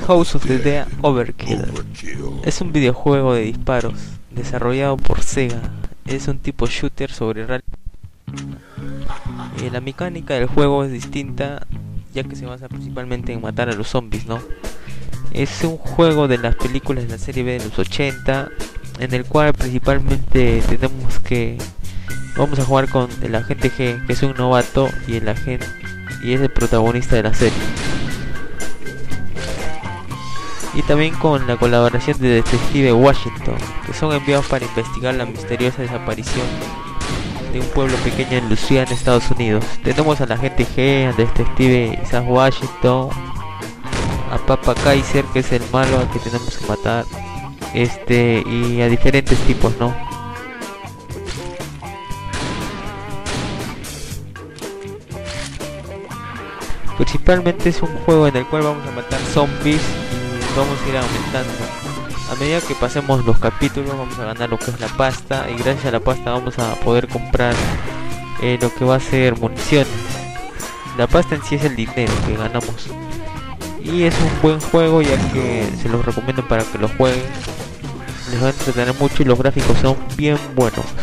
House of the Dead Overkill. Es un videojuego de disparos desarrollado por Sega. Es un tipo shooter sobre la mecánica del juego es distinta, ya que se basa principalmente en matar a los zombies, ¿no? Es un juego de las películas de la serie B de los 80, en el cual principalmente vamos a jugar con el agente G, que es un novato y es el protagonista de la serie. Y también con la colaboración de Detective Washington, que son enviados para investigar la misteriosa desaparición de un pueblo pequeño en Louisiana, Estados Unidos. Tenemos al agente G, al Detective Isaac Washington, a Papa Kaiser, que es el malo al que tenemos que matar, y a diferentes tipos, ¿no? Principalmente es un juego en el cual vamos a matar zombies y vamos a ir aumentando. A medida que pasemos los capítulos vamos a ganar lo que es la pasta, y gracias a la pasta vamos a poder comprar lo que va a ser municiones. La pasta en sí es el dinero que ganamos. Y es un buen juego, ya que se los recomiendo para que lo jueguen. Les va a entretener mucho y los gráficos son bien buenos.